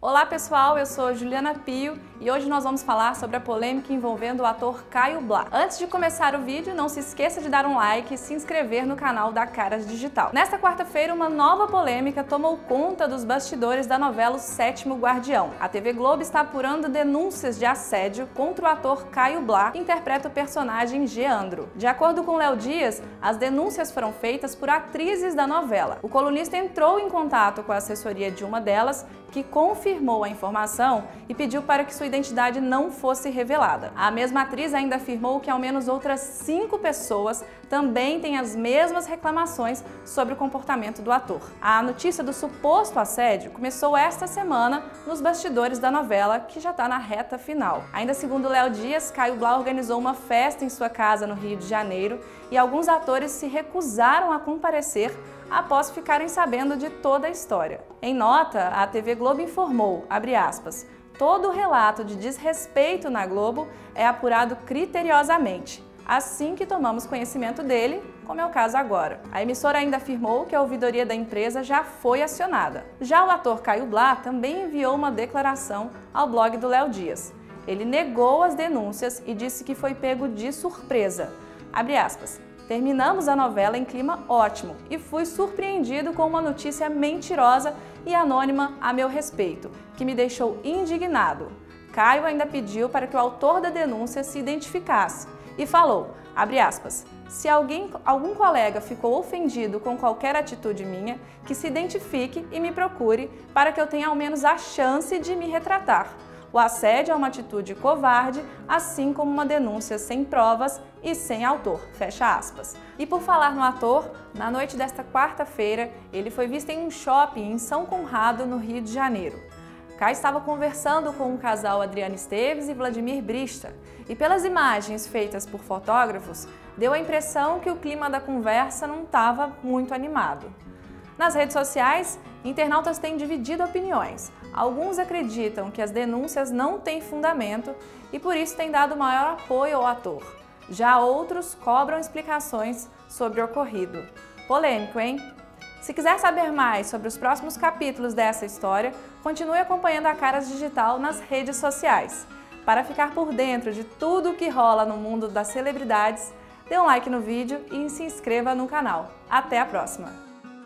Olá pessoal, eu sou Juliana Pio e hoje nós vamos falar sobre a polêmica envolvendo o ator Caio Blá. Antes de começar o vídeo, não se esqueça de dar um like e se inscrever no canal da Caras Digital. Nesta quarta-feira, uma nova polêmica tomou conta dos bastidores da novela O Sétimo Guardião. A TV Globo está apurando denúncias de assédio contra o ator Caio Blá, que interpreta o personagem Geandro. De acordo com Léo Dias, as denúncias foram feitas por atrizes da novela. O colunista entrou em contato com a assessoria de uma delas, que confirmou a informação e pediu para que sua identidade não fosse revelada. A mesma atriz ainda afirmou que ao menos outras 5 pessoas também têm as mesmas reclamações sobre o comportamento do ator. A notícia do suposto assédio começou esta semana nos bastidores da novela, que já está na reta final. Ainda segundo Léo Dias, Caio Blá organizou uma festa em sua casa no Rio de Janeiro e alguns atores se recusaram a comparecer após ficarem sabendo de toda a história. Em nota, a TV Globo informou, abre aspas, todo o relato de desrespeito na Globo é apurado criteriosamente, assim que tomamos conhecimento dele, como é o caso agora. A emissora ainda afirmou que a ouvidoria da empresa já foi acionada. Já o ator Caio Blá também enviou uma declaração ao blog do Léo Dias. Ele negou as denúncias e disse que foi pego de surpresa. Abre aspas. Terminamos a novela em clima ótimo e fui surpreendido com uma notícia mentirosa e anônima a meu respeito, que me deixou indignado. Caio ainda pediu para que o autor da denúncia se identificasse e falou, abre aspas, se algum colega ficou ofendido com qualquer atitude minha, que se identifique e me procure para que eu tenha ao menos a chance de me retratar. O assédio é uma atitude covarde, assim como uma denúncia sem provas e sem autor, fecha aspas. E por falar no ator, na noite desta quarta-feira, ele foi visto em um shopping em São Conrado, no Rio de Janeiro. Caio estava conversando com o casal Adriana Esteves e Vladimir Brista, e pelas imagens feitas por fotógrafos, deu a impressão que o clima da conversa não estava muito animado. Nas redes sociais, internautas têm dividido opiniões. Alguns acreditam que as denúncias não têm fundamento e por isso têm dado maior apoio ao ator. Já outros cobram explicações sobre o ocorrido. Polêmico, hein? Se quiser saber mais sobre os próximos capítulos dessa história, continue acompanhando a Caras Digital nas redes sociais. Para ficar por dentro de tudo o que rola no mundo das celebridades, dê um like no vídeo e se inscreva no canal. Até a próxima!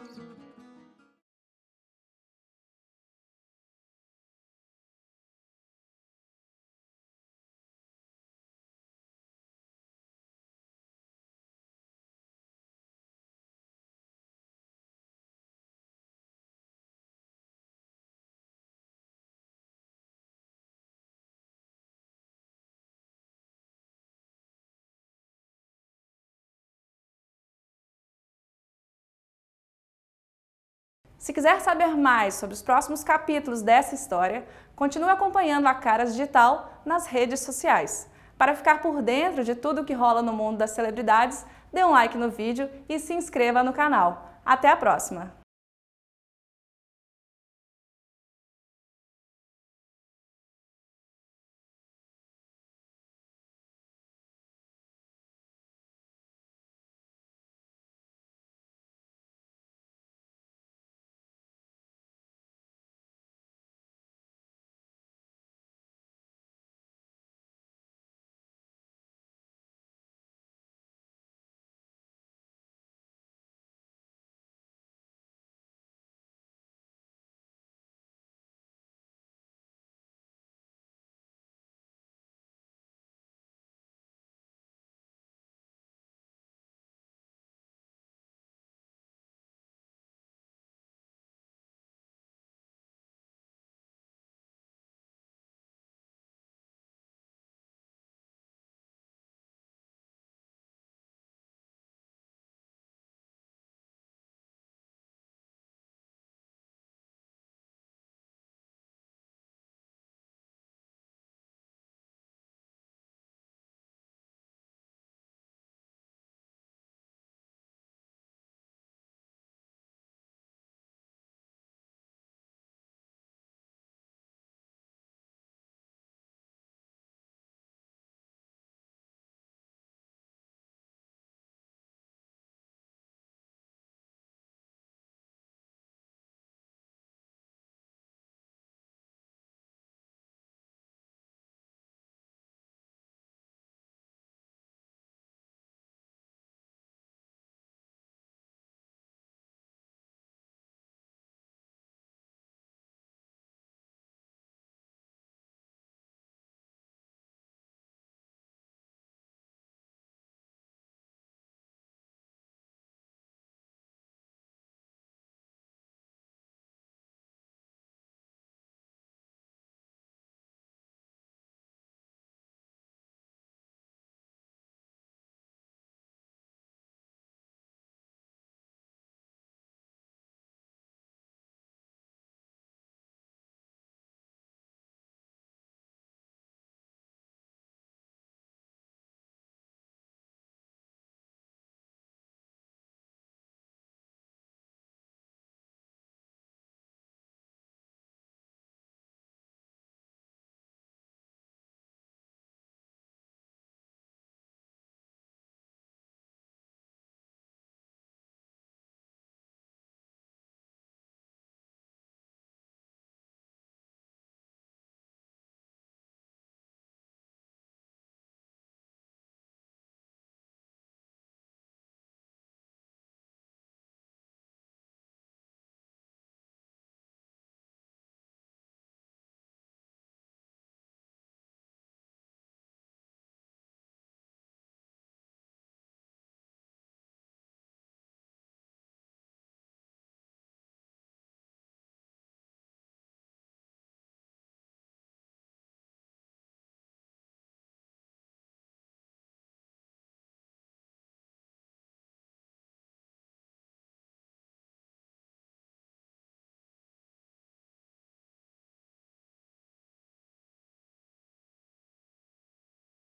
Se quiser saber mais sobre os próximos capítulos dessa história, continue acompanhando a Caras Digital nas redes sociais. Para ficar por dentro de tudo que rola no mundo das celebridades, dê um like no vídeo e se inscreva no canal. Até a próxima!